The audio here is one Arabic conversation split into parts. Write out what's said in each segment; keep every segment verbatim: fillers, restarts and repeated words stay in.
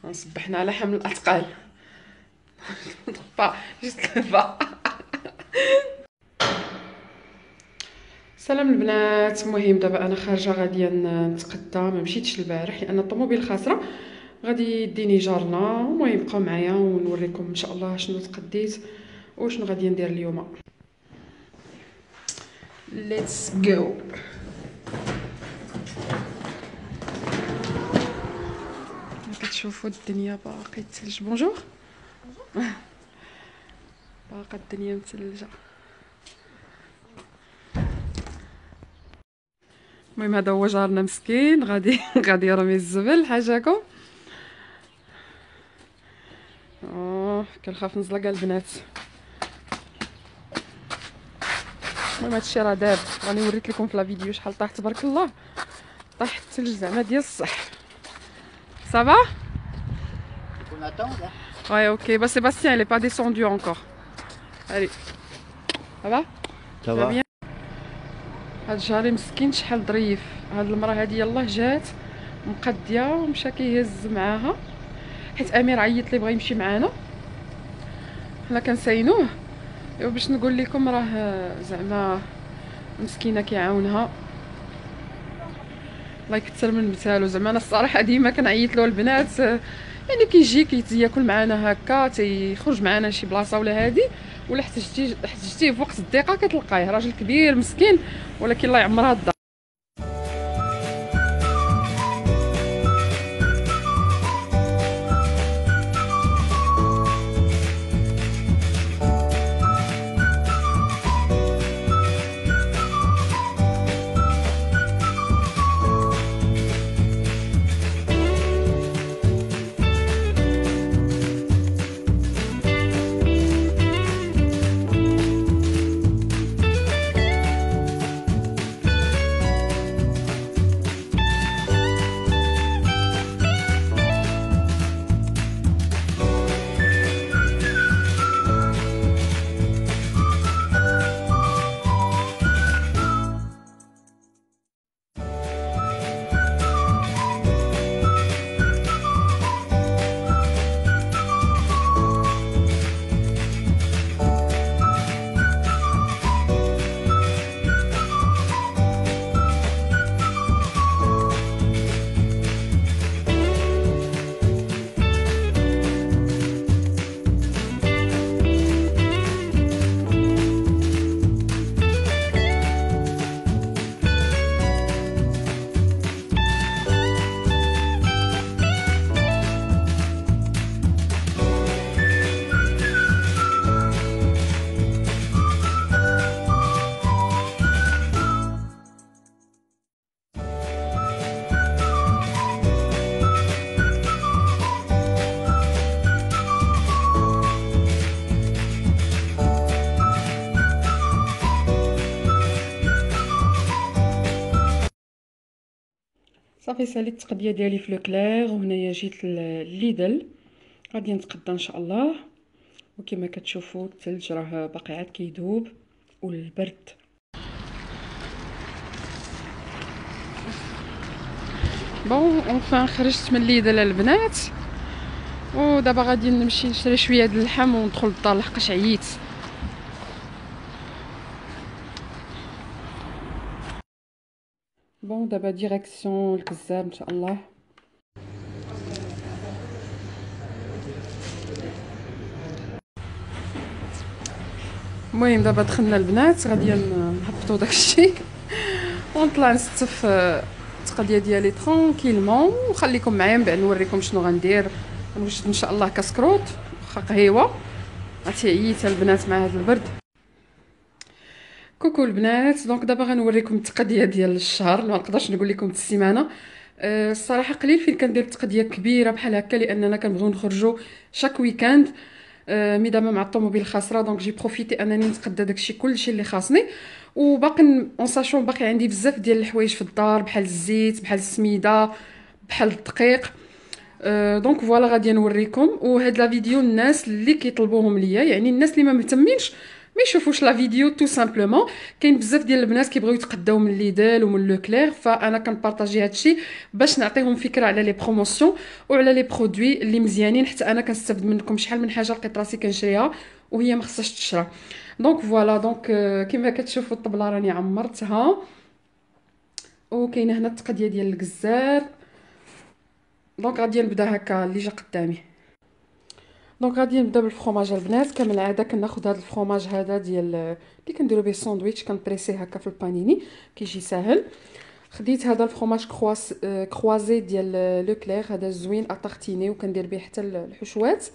صبحنا على حمل الاثقال. با جست با. سلام البنات. المهم دابا انا خارجه غاديه نتقدى، ما مشيتش البارح لان الطوموبيل خاسره، غادي يديني جارنا. المهم بقاو معايا ونوريكم ان شاء الله شنو تقديت وشنو غادي ندير اليوم. ليتس جو. كتشوفوا الدنيا باقي الثلج. بونجور. باقا الدنيا متلجه. المهم هذا هو جارنا مسكين، غادي غادي يرمي الزبل حاجاكم. اه كنخاف نزلق البنات. المهم هادشي راه داب، راني وريت لكم في لا فيديو شحال طاح تبارك الله. طاح الثلج زعما ديال الصح. صافا. On attend là. Ouais, ok. Bah Sébastien, il est pas descendu encore. Allez. Ça va? Ça va. bien. هاد جاري مسكين شحال ظريف. هاد المراه هادي يلاه جات مقديه ومشى كيهز معاها، حيت امير عيط لي بغا يمشي معانا، حنا كنساينوه. ايوا باش نقول لكم راه زعما مسكينه كيعاونها، الله يكثر من مثالو. زعما انا الصراحه ديما كنعيط له البنات، يعني كيجي كيتياكل معانا هكا، تيخرج معانا شي بلاصه ولا هادي، ولا احتجتي احتجتيه في وقت الضيقه كتلقاه. راجل كبير مسكين ولكن الله يعمرها الدار. صافي ساليت التقديه ديالي في لوكلير، وهنايا جيت لليدل غادي نتقدى ان شاء الله. وكما كتشوفوا الثلج راه باقي عاد كيذوب والبرد. بون اونفان خرجت من ليدل البنات، ودابا غادي نمشي نشري شويه د اللحم وندخل للدار لحقاش عييت. بون دابا ديريكسيون الكذاب ان شاء الله. المهم دابا دخلنا البنات، غادي نهبطوا داكشي ونطلع نستف التقديه ديالي ترونكيلمون، وخليكم معايا من بعد نوريكم شنو غندير. غنوجد ان شاء الله كاسكروط واخا قهيوه، عرفتي عييت البنات مع هذا البرد. كوكو البنات، دونك دابا غنوريكم التقديه ديال الشهر، ما نقدرش نقول لكم السيمانه. أه الصراحه قليل فين كندير تقديه كبيره بحال هكا، لاننا كنبغيو نخرجوا شاك ويكاند. أه مي دابا مع الطوموبيل خاسره، دونك جي بروفيتي انني نتقدى داكشي كلشي اللي خاصني. وباقي اون ساشون باقي عندي بزاف ديال الحوايج في الدار، بحال الزيت، بحال السميده، بحال الدقيق. أه دونك فوالا غادي نوريكم. وهاد لا فيديو الناس اللي كيطلبوهم ليا، يعني الناس اللي ما مهتمينش ما يشوفوش لا فيديو تو سامبلومون. كاين بزاف ديال البنات كيبغيو يتقداو من ليدل ومن لو كلير، فانا كنبارطاجي هادشي باش نعطيهم فكره على لي بروموسيون وعلى لي برودوي اللي مزيانين، حتى انا كنستافد منكم. شحال من حاجه لقيت راسي كنشريها وهي ما خصهاش تشرى. دونك فوالا، دونك كما كتشوفوا الطبله راني عمرتها، وكاينه هنا التقديه ديال الكزار. دونك غادي نبدا هكا اللي جا قدامي. دونك غادي نبدا بالفرomاج البنات. كما العاده كناخذ هذا الفرomاج هذا ديال اللي كنديرو به الساندويتش، كنبريسيه هكا في البانيني كيجي ساهل. خديت هذا الفرomاج كرواس كروازي ديال لو كلير، هذا زوين اطارتيني وكندير به حتى الحشوات.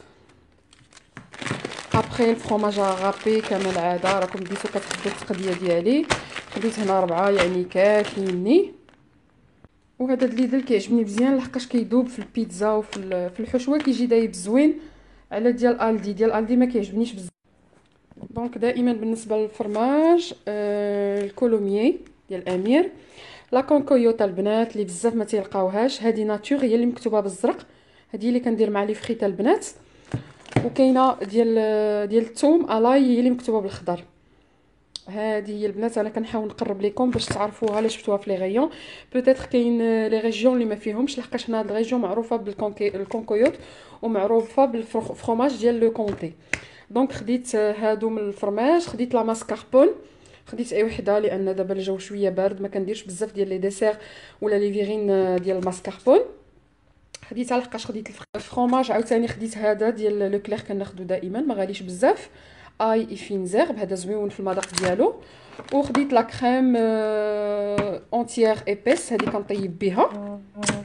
ابري الفرomاج غابي كما العاده راكم بديتو كتحبوا التقديه ديالي. خديت هنا ربعه يعني كافيني. وهذا الليدل كيعجبني مزيان لحقاش كيذوب في البيتزا وفي في الحشوه كيجي دايب زوين، على ديال الدي. ديال الدي ما كيعجبنيش بزاف. دونك دائما بالنسبه للفرماج آه الكولوميي ديال امير، لا كونكويوتا البنات اللي بزاف ما تيلقاوهاش، هذه ناتور هي اللي مكتوبه بالزرق، هذه اللي كندير مع لي فريتا البنات. وكاينه ديال ديال الثوم الاي هي اللي مكتوبه بالخضر. هذه هي البنات انا كنحاول نقرب لكم باش تعرفوها، لا شفتوها في لي غيون. بوتيتر كاين لي ريجيون اللي ما فيهمش، لحقاش هنا هاد الريجيون معروفه بالكونكويوت ومعروفه بالفرomاج ديال لو كونتي. دونك خديت هادو من الفرماج. خديت لا ماسكاربون، خديت اي وحده لان دابا الجو شويه بارد، ما كنديرش بزاف ديال لي ديسير ولا لي فيغين ديال الماسكاربون. خديتها لحقاش خديت الفرomاج. عاوتاني خديت هذا ديال لو كلير كناخذو دائما، ما غاليش بزاف، اي فينزير بهذا زوين في المذاق ديالو. وخديت لا كريم اونتيير ايبيس، هذه كنطيب بها.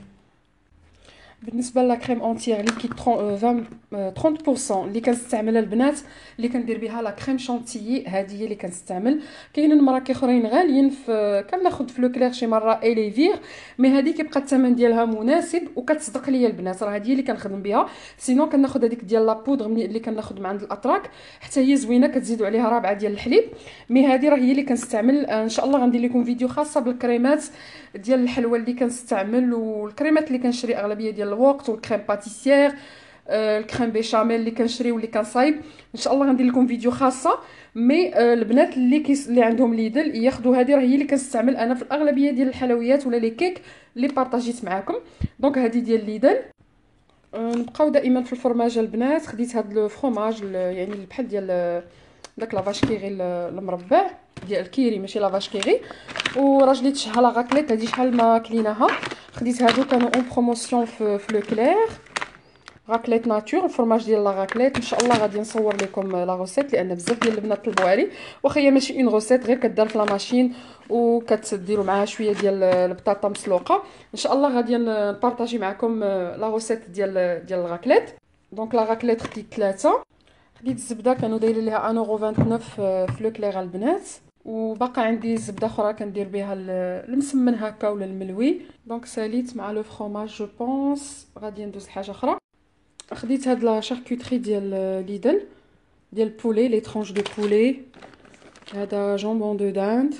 بالنسبه لا كريم اونتيير ليكيد عشرين بالمية اللي كنستعملها البنات، اللي كندير بها لا كريم شونتيي، هذه هي اللي كنستعمل. كاينين مراكي اخرين غاليين، في كناخذ في لو كلير شي مره اليفير، مي هذه كيبقى الثمن ديالها مناسب وكتصدق ليا البنات، راه هذه هي اللي كنخدم بها. سينو كناخذ هذيك ديال لا بودغ اللي كناخذ من عند الاتراك، حتى هي زوينه، كتزيدوا عليها رابعه ديال الحليب. مي هذه راه هي اللي كنستعمل. ان شاء الله غندير لكم فيديو خاصه بالكريمات ديال الحلوى اللي كنستعمل، والكريمات اللي كنشري اغلبيه ديال الوقت، والكريم باتيسير، آه الكريم بيشاميل اللي كنشري واللي كنصايب. ان شاء الله غندير لكم فيديو خاصه. مي آه البنات اللي كيس اللي عندهم ليدل ياخذوا هذه، راه هي اللي كنستعمل انا في الاغلبيه ديال الحلويات ولا لي كيك اللي بارطاجيت معاكم. دونك هذه ديال ليدل. آه نبقاو دائما في الفرماج البنات. خديت هذا الفرomاج يعني بحال ديال داك لافاش كيغي المربع ديال الكيري، ماشي لافاش كيغي. وراجلي تشها لا غاكليت، هذه شحال ما كليناها. خديت هادو كانوا اون بروموسيون في, في لو كلير، غاكليت ناتور، الفرماج ديال لا غاكليت. ان شاء الله غادي نصور لكم لا روسيت، لان بزاف ديال البنات طلبوا لي. واخا هي ماشي اون روسيت، غير كدار في لا ماشين وكتديروا معاها شويه ديال البطاطا مسلوقه. ان شاء الله غادي نبارطاجي معكم لا روسيت ديال ديال الغاكليت. دونك لا غاكليت خديت ثلاثه. خديت الزبده كانوا دايرين ليها واحد يورو تسعة وعشرين في لو كلير البنات. وباقا عندي زبده اخرى كندير بها المسمن هكا ولا الملوي. دونك ساليت مع لو فرomاج جو بونس غادي ندوز لحاجه اخرى. خديت هاد لا شاركوتري ديال ليدل ديال بولي، لي ترونش دو بولي. هذا جامبون دو داند،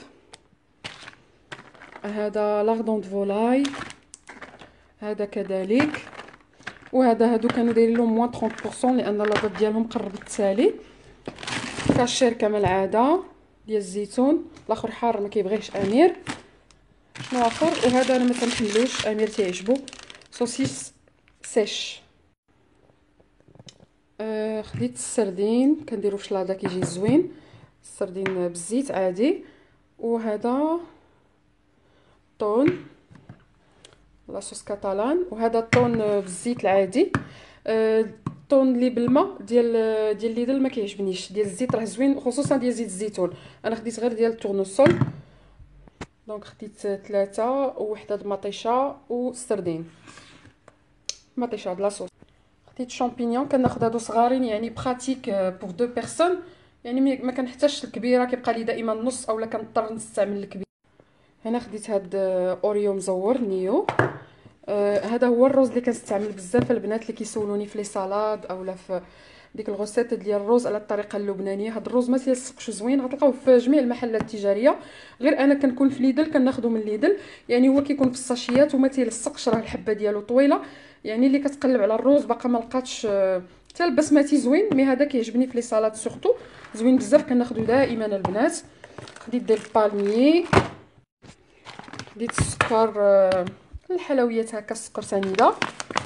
هذا لاردون دو فولاي، هذا كذلك. وهذا هادو كانوا دايرين لهم موان ثلاثين بالمية لان لاطات ديالهم قربت تسالي. كاشير كما العاده ديال الزيتون، الاخر حار ما كيبغيش امير. شنو اخر؟ وهذا انا ما تنحلوش، امير تيعجبو سوسيس سيش. آه خديت السردين كنديرو في شلاضه كيجي زوين، السردين بالزيت عادي. وهذا طون لاصوص كاتالان، وهذا الطون بالزيت العادي. آه الطون اللي بالماء ديال ديال ليدل ما كيعجبنيش، ديال الزيت راه زوين، خصوصا ديال زيت الزيتون. انا خديت غير ديال التورنوسول. دونك خديت ثلاثه، وحده د مطيشه والسردين مطيشه د لاصوص. خديت شامبينيون، كناخذ هادو صغارين يعني براتيك بور دو بيرسون، يعني ما كنحتاجش الكبيره، كيبقى لي دائما نص اولا كنضطر نستعمل الكبير. هنا خديت هاد اوريو مزور نيو. آه هذا هو الروز اللي كنستعمل بزاف البنات اللي كيسولوني في لي سالاد اولا في ديك الغوسيت ديال الروز على الطريقه اللبنانيه. هاد الروز ما تيلصقش زوين، غتلقاوه في جميع المحلات التجاريه، غير انا كنكون في ليدل كناخذو من ليدل. يعني هو كيكون في الساشيات وما تيلصقش، راه الحبه ديالو طويله، يعني اللي كتقلب على الروز باقا ما لقاتش حتى البسمتي زوين، مي هذا كيعجبني في لي صالات سورتو، زوين بزاف كناخذو دائما البنات. خديت ديال البالميي، خديت السكر الحلويات هكا السكر سنيده،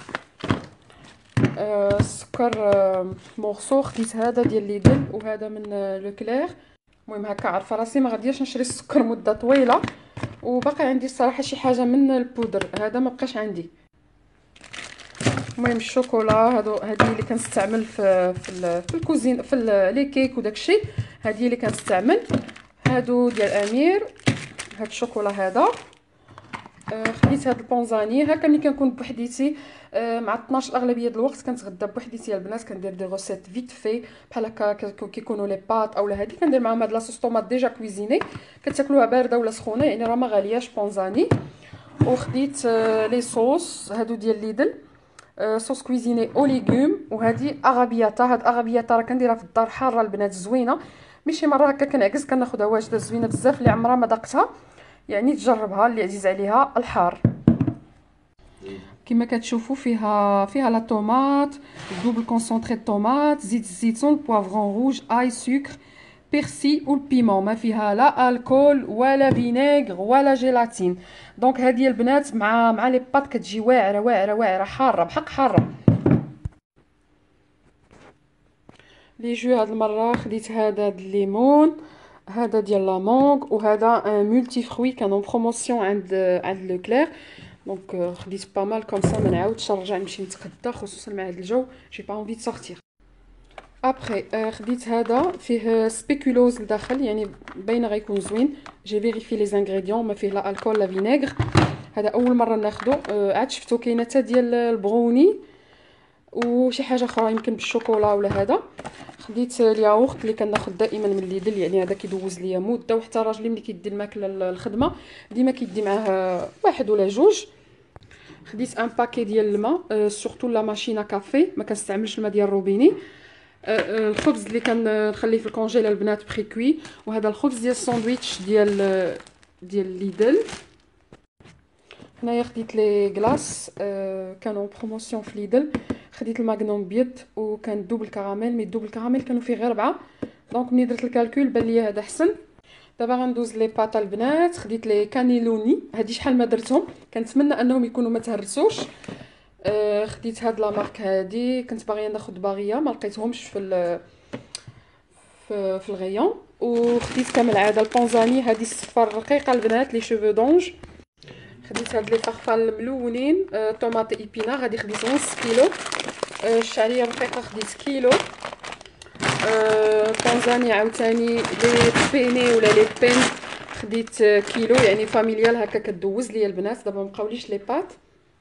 آه السكر آه مورسو. خديت هذا ديال ليدل وهذا من آه لو كلير. المهم هكا عارفه راسي ما غاديش نشري السكر مده طويله، وباقي عندي الصراحه شي حاجه من البودر، هذا ما بقاش عندي. المهم الشوكولا هادو هذه اللي كنستعمل في في, في الكوزين في لي كيك وداكشي، هذه اللي كنستعمل. هادو ديال امير، هاد الشوكولا هذا. آه خديت هاد البونزاني هكا ملي كنكون بوحديتي آه مع اثناش اغلبيه الوقت كنتغدى بوحديتي البنات، كندير دي غوسيت فيت في بحال هكا كيكونوا لي بات اولا هادي، كندير معاهم هاد لاصوص طوماط ديجا كويزيني كتاكلوها بارده ولا سخونه، يعني راه ما غالياش بونزاني. وخديت آه لي صوص هادو ديال ليدل، آه صوص كويزيني او ليغوم، وهذه اغابياتا. هاد اغابياتا راه كنديرها في الدار حاره البنات زوينه، ماشي مره هكا كنعكس كناخذها واجده زوينه بزاف، اللي عمرها ما ذقتها يعني تجربها، اللي عزيز عليها الحار. كما كتشوفوا فيها فيها لا طوماط، دوبل كونسونطري طوماط، زيت الزيتون، بوافرون روج، اي، سكر، بيرسي والبيمون. ما فيها لا الكول ولا فينيغر ولا جيلاتين. دونك هذه البنات مع مع لي بات كتجي واعره واعره واعره حاره بحق حاره. لي جو هاد المره خديت هذا د الليمون، هذا ديال لا مونغ، وهذا ان مولتي فروي كان اون بروموسيون عند عند لو كلير. دونك خديت با مال كوم سا ما نعاودش نرجع نمشي نتغدى، خصوصا مع هاد الجو جي با اونفي دو سورتير. ابري خديت هذا فيه سبيكولوز لداخل، يعني باينه غيكون زوين. جي فيريفي لي زانغريديون، ما فيه لا الكول لا فينيغر. هذا اول مره ناخذو، عاد شفتو كاينه حتى ديال البغوني وشي حاجه اخرى يمكن بالشوكولا ولا هذا. خديت الياغورت اللي كناخذ دائما من ليدل، يعني هذا كيدوز ليا مده، وحتى راجلي ملي كيدي الماكله للخدمه ديما كيدي معاه واحد ولا جوج. خديت ان باكي ديال الماء، أه سورتو لا ماشينا كافي، ما كنستعملش الماء ديال الروبيني. أه الخبز اللي كنخليه في الكونجيلا البنات بري كوي، وهذا الخبز ديال الساندويتش ديال ديال ليدل. هنايا خديت لي كلاص أه كانوا بروموسيون في ليدل. خديت الماغنوم بيض وكان دوبل كراميل، مي دوبل كراميل كانوا فيه غير ربعه، دونك ملي درت الكالكول بان لي هذا احسن. دابا غندوز لي بات البنات. خديت لي كانيلوني، هادي شحال ما درتهم، كنتمنى انهم يكونوا ما تهرسوش. آه خديت هاد لا مارك هادي، كنت باغيه ناخذ باغيه ما لقيتهمش في ال في, في الغيون. وخديت كما العاده البونزاني، هادي الصفار رقيقه البنات لي شوفو دونج. خديت هاد لي فخفال الملونين، آه طوماط ايبينار، هادي خديت نص كيلو. آه الشعريه رقيقه خديت كيلو. آه طنجاني عاوتاني لي بيني ولا لي بين خديت كيلو، يعني فاميليال هكا كدوز ليا البنات. دابا مبقاوليش لي بات.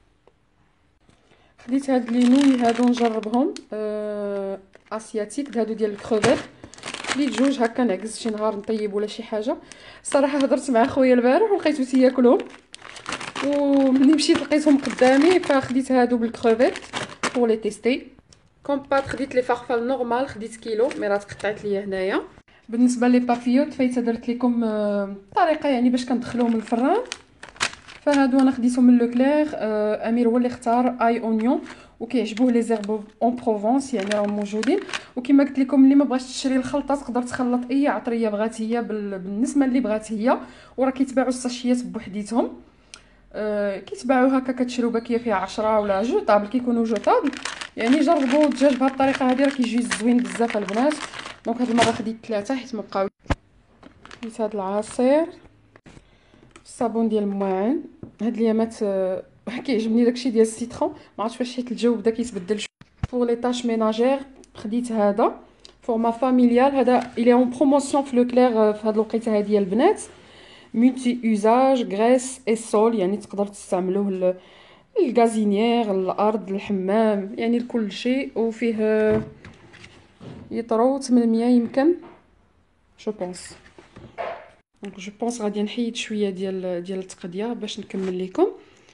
خديت هاد لي نوي هادو نجربهم، آه اسياتيك، هادو ديال الكروفيت. خديت جوج هكا نعكز شي نهار نطيب ولا شي حاجه. الصراحه هضرت مع خويا البارح ولقيتو تياكلهم، وملي مشيت لقيتهم قدامي فخديت هادو بالكروفيت بور لي تيستي. كوم بات خديت لي فارفال نورمال، خديت كيلو مي راه تقطعت ليا هنايا. بالنسبه لي بابيوت فايته درت لكم الطريقه يعني باش كندخلوهم للفران. فهادو انا خديتهم من لو كلير. آه امير هو اللي اختار اي اونيون، وكيعجبوه لي زيرب اون بروفونس، يعني راهم موجودين. وكما قلت لكم اللي ما بغاش تشري الخلطه تقدر تخلط اي عطريه بغات هي بالنسبه اللي بغات هي، وراه كيتباعوا الساشيات بوحديتهم. أه كيتباعوا هكا كتشريو باكيه فيها عشرة ولا جو طابل كيكونوا جو طابل، يعني جربوا الدجاج بهذه الطريقه هذه راه كيجي زوين بزاف البنات. دونك هذه المره خديت ثلاثه حيت ما بقاو. خديت هذا العصير، الصابون ديال المواعن. هاد الايامات كيعجبني داكشي ديال السيترون، ما عرفتش واش حيت الجو بدا كيتبدل. بور لي طاش ميناجير خديت هذا فورما فاميليال، هذا الي اون بروموسيون في لو كلير في هاد الوقيته هذه البنات. ملتي يوزاج غريس اي سول، يعني تقدر تستعملوه الغازينيير، الارض، الحمام، يعني لكل شيء. وفيه يطرو ثمنمية يمكن جو بونس. دونك جو بونس غادي نحيد شويه ديال ديال التقديه باش نكمل لكم.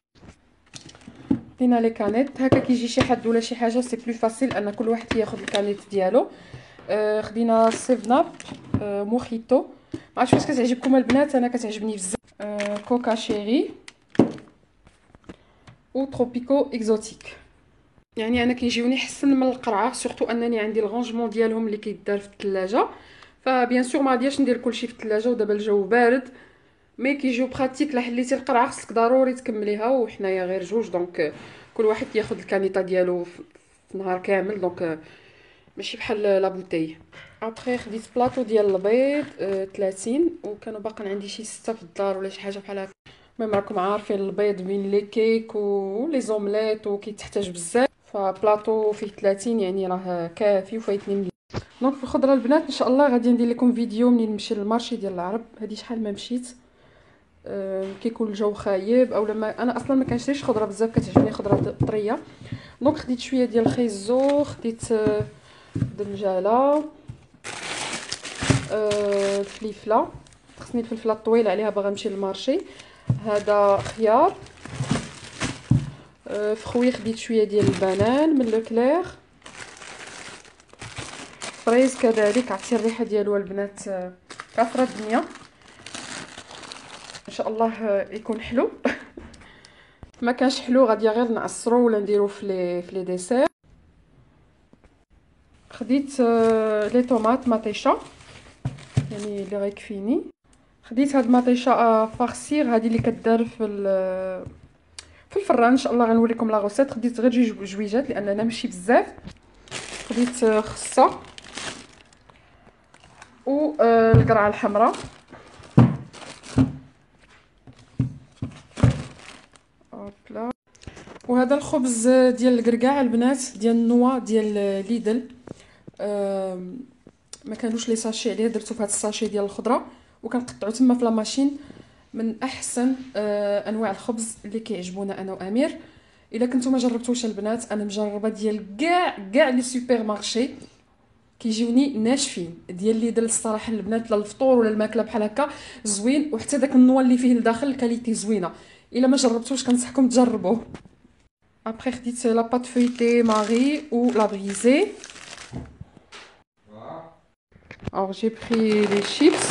خدينا لي كانيت هكا كيجي شي حد ولا شي حاجه سي بلو فاسيل ان كل واحد ياخذ الكانيت ديالو. آه خدينا سيفناب، آه موخيتو، ما عرفتش واش كتعجبكم البنات، انا كتعجبني بزاف. آه كوكا شيري و تروبيكو اكزوتيك. يعني انا كيجيوني حسن من القرعه، سورتو انني عندي الغونجمون ديالهم اللي كيدار في الثلاجه. فبيان سور ما غادياش ندير كلشي في الثلاجه ودابا الجو بارد، مي كيجيو براتيك. لا حليتي القرعه خصك ضروري تكمليها، وحنايا غير جوج دونك كل واحد ياخذ الكانيطه ديالو في في نهار كامل، دونك ماشي بحال لا بوتي. ابخي خديت بلاطو ديال البيض آه، ثلاثين، وكانوا باقا عندي شي ستة في الدار ولا شي حاجه بحال هكا. المهم راكم عارفين البيض بين لي كيك و لي زومليت وكيتحتاج بزاف، فبلاطو فيه ثلاثين يعني راه كافي وفايتني مليح. دونك في الخضره البنات ان شاء الله غادي ندير لكم فيديو منين نمشي للمارشي ديال العرب. هذه شحال ما مشيت أه كيكون الجو خايب او لما انا اصلا ما كنشريش خضره بزاف، كتعجبني خضره طريه. دونك خديت شويه ديال الخيزو، خديت أه دنجاله، أه فليفله، خصني الفلفله الطويله عليها باغا نمشي للمارشي. هذا خيار، أه فخوي خديت شويه ديال البنان من لوكلير، فريز كذلك، عرفتي الريحه ديالو البنات كافره الدنيا. ان شاء الله يكون حلو. ما كانش حلو غادي غير نعصرو ولا نديرو في لي في لي ديسير. خديت لي طوماط مطيشه يعني اللي غيكفيني. خديت هاد مطيشه فارسير، هذه اللي كدار في في الفران، ان شاء الله غنوريكم لا غوسيت. خديت غير جوج جويجات لاننا ماشي بزاف. خديت خصه و القرعه الحمراء. هوبلا. وهذا الخبز ديال القرقاع البنات ديال النوا ديال ليدل، ما كانوش لي ساشي عليه، درتو في هذا الساشي ديال الخضره وكنقطعو تما في لا ماشين. من احسن آه انواع الخبز اللي كيعجبونا انا وامير. الا كنتو ما جربتوش البنات، انا مجربه ديال كاع كاع لي سوبر مارشي كيجيوني ناشفين. ديال ليدل الصراحه البنات لا الفطور ولا الماكله بحال هكا زوين، وحتى داك النوا اللي فيه لداخل الكاليتي زوينه. الا ما جربتوش كنصحكم تجربوه. ابري خديت لا بات فويتي ماري و لا بريزي. Alors j'ai pris les chips.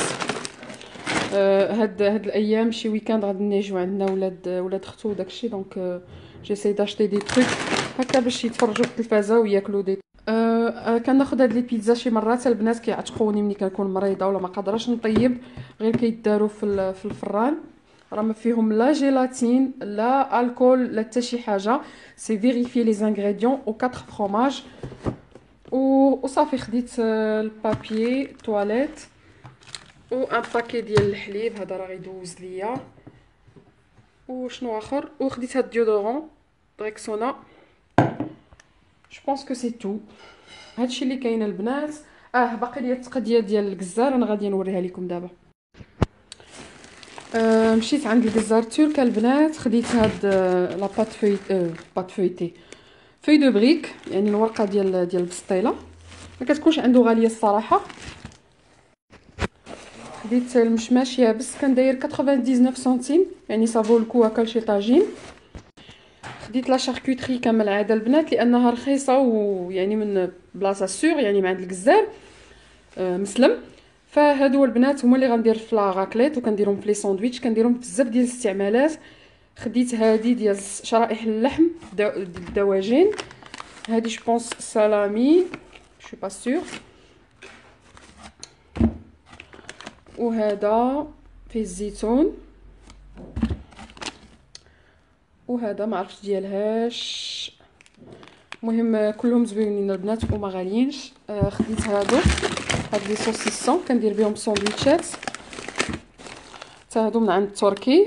هاد هاد الايام شي ويكاند غادي نيجيو عندنا ولاد ولاد اختو وداكشي، دونك جيساي داشتي دي تروك هكا باش يتفرجوا في التلفازه وياكلوا دي. أه كناخذ هاد لي بيتزا شي مرات البنات كيعتقوني ملي كنكون مريضه ولا ما قادراش نطيب، غير كيداروا في في الفران. راه ما فيهم لا جيلاتين لا الكول لا حتى شي حاجه، سي فيريفي لي انغريديون و أربعة فروماج وصافي. خديت البابي تواليت و ان باكي ديال الحليب، هذا راه غيدوز ليا. وشنو اخر؟ وخديت هاد ديودورون ريكسونا. جو بونس كو سي تو. هادشي اللي كاين البنات. اه باقي ليا التقديه ديال الكزار، انا غادي نوريها لكم دابا. آه مشيت عند الجزار ترك البنات، خديت هاد لا بات فوي آه بات فويتي فوي دو بريك، يعني الورقه ديال ديال البسطيله، ما كتكونش عنده غاليه الصراحه. خديت المشماش يابس كان داير تسعة وتسعين سنتيم، يعني صافو الكو هكا لشي طاجين. خديت لا شاركوتري كما العاده البنات لانها رخيصه ويعني من بلاصه سور، يعني من عند الجزار آه مسلم. فهادو البنات هما اللي غندير في لا راكليت وكنديرهم في لي ساندويتش، كنديرهم بزاف ديال الاستعمالات. خديت هادي ديال شرائح اللحم الدواجن، هادي جو بونس سالامي شو با سور، وهذا فيه الزيتون، وهذا ما عرفتش ديالهاش. المهم كلهم زوينين البنات وما غاليينش. آه خديت هادو هاد لي سوسيسون كندير بهم ساندويتشات، حتى هادو من عند التركي.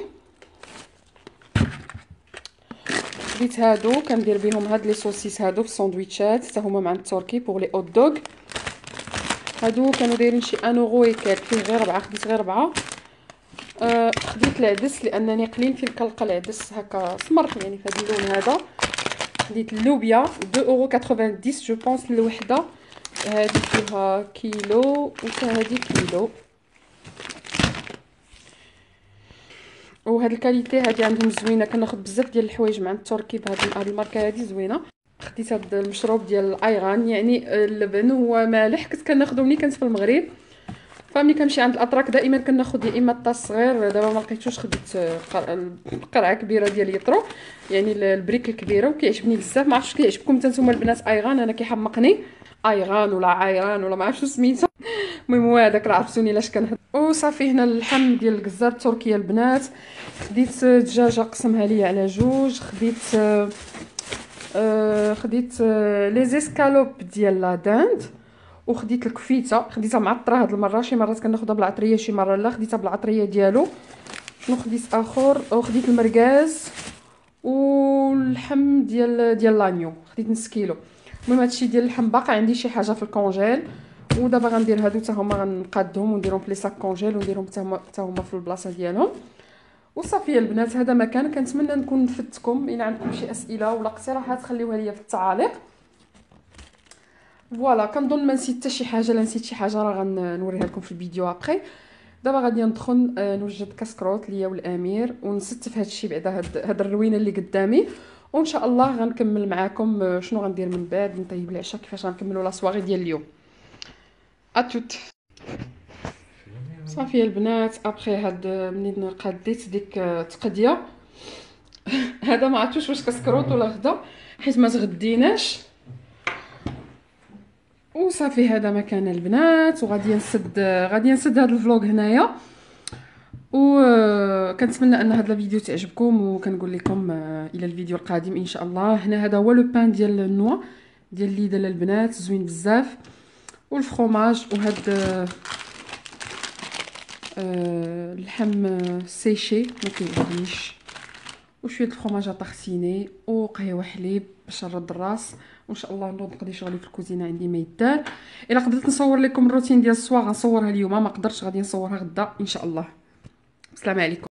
خديت هادو كندير بهم هاد لي سوسيس هادو في الساندويتشات، حتى هما من عند التركي بوغ لي هوت دوغ. هادو كانوا دايرين شي ان اورو يكال، فيه غير ربعه، خديت غير ربعه. آه خديت العدس لانني قليل فين كنلقى العدس هكا سمر يعني في هذا اللون هذا. خديت اللوبيا اثنين اورو وتسعين جو بونس الوحده، هذه فيها كيلو وحتى هذه كيلو. وهاد الكاليتي هادي عندهم زوينه، كناخذ بزاف ديال الحوايج مع التركي بهاد هاد الماركه هادي زوينه. خديت هاد المشروب ديال الايغان، يعني اللبن هو مالح، كنت كناخذو ملي كنت في المغرب. فملي كنمشي عند الاتراك دائما كناخذ يا اما الطاس صغير، دابا ما لقيتوش خديت قرعه كبيره ديال يطرو، يعني البريك الكبيره، وكيعجبني بزاف. ما عرفتش كيعجبكم حتى نتوما البنات ايغان، انا كيحمقني ايغان ولا عايران ولا ما عرفتش سميتو. المهم هو هذاك راه عرفتوني لاش كنهضر. وصافي هنا اللحم ديال الكزار التركيه البنات. خديت دجاجه قسمها ليا على جوج، خديت آه خديت آه لي زيسكالوب ديال لا داند، وخديت الكفيته خديتها معطره هاد المره، شي مرات كناخذها بالعطريه شي مره لا، خديتها بالعطريه ديالو. شنو خديت اخر؟ وخديت المركاز واللحم ديال ديال لانيو، خديت نص كيلو. المهم هادشي ديال اللحم باقي عندي شي حاجه في الكونجيل، ودابا غندير هادو حتى هما غنقادهم ونديرهم في لي ساك كونجيل ونديرهم حتى هما حتى هما في البلاصه ديالهم. وصافي البنات هذا ما كان. كنتمنى نكون فدتكم. الا عندكم شي اسئله ولا اقتراحات خليوها ليا في التعاليق. فوالا كنظن ما نسيت حتى شي حاجه. لا نسيت شي حاجه راه غنوريها لكم في الفيديو ابري. دابا غادي ندخل نوجد كاسكروط ليا والامير ونستف هذا الشيء بعدا هاد هاد الروينه اللي قدامي، وان شاء الله غنكمل معاكم شنو غندير من بعد نطيب العشاء، كيفاش غنكملوا لا سواغي ديال اليوم. اتوت صافي البنات ابري هاد منين قاديت ديك التقديه هذا ما عرفتوش واش كاسكروط ولا غدا حيت ما تغديناش. وصافي هذا ما كان البنات، وغادي نسد غادي نسد هذا الفلوق هنايا. وكنتمنى ان هذا الفيديو تعجبكم، وكنقول لكم الى الفيديو القادم ان شاء الله. هنا هذا هو لو بان ديال النوا ديال ليدل البنات، زوين بزاف. والفرomاج وهاد آه اللحم سيشي ما كيعجبنيش، وشويه الفرomاج طحسيني وقهوه حليب باش نرد الراس. وان شاء الله نوض نقضي شغلي في الكوزينه عندي ما يدار. الا قدرت نصور لكم الروتين ديال الصباح غنصورها اليوم، ما قدرتش غادي نصورها غدا ان شاء الله. السلام عليكم.